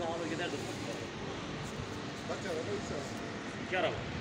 Buradan alır giderdim. Kaç araba? 3 araba. 2 araba.